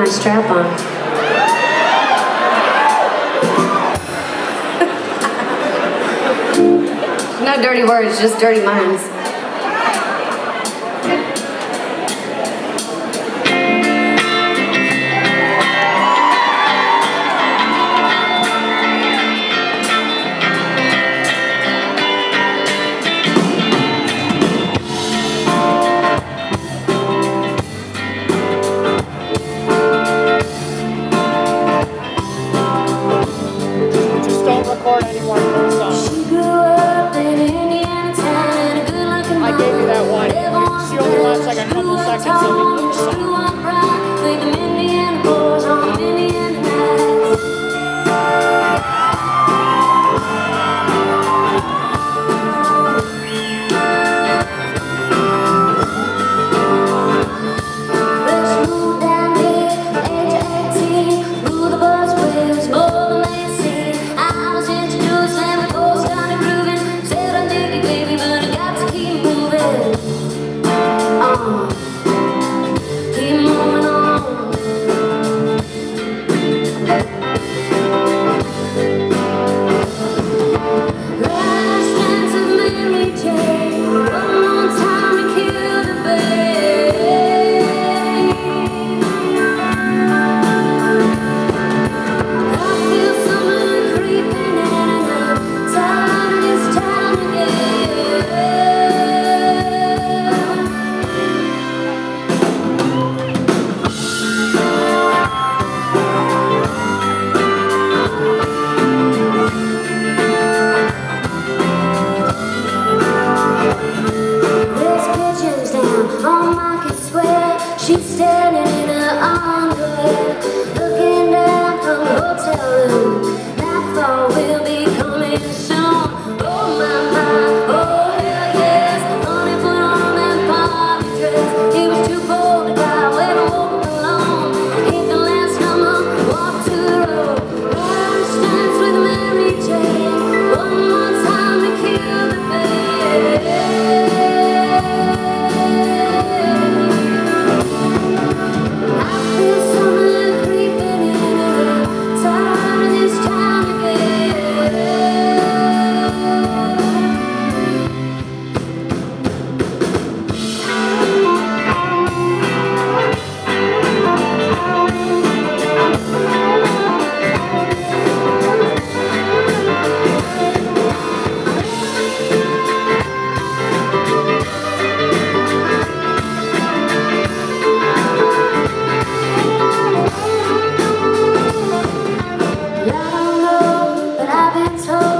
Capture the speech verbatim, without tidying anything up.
strap on. No dirty words, just dirty minds. Any more folk songs. She grew up in Indiana town in a good-looking I gave you that one. She only lasts like a couple seconds of each song. with them Indiana boys on them Indiana nights. But she moved down here at the age of eighteen, through the busways, more than they see. I was introduced and we both started grooving. Said I dig it, baby, but I got to keep moving on. Keep moving on. Last chance of Mary Jane, one more time to kill the babe. I feel something creeping in and I'm tired of this time again. There's pigeons down on Market Square. She's standing in her underwear, looking down from the hotel room. Nightfall will be coming soon. Oh my, my, oh hell yes. Honey put on that party dress. It was too cold to go out when I woke up alone. Hit the last number, walk to the road. Last dance with Mary Jane, one more time to kill the babe. I feel something creeping in and I'm tired of this time again. I don't know, but I've been told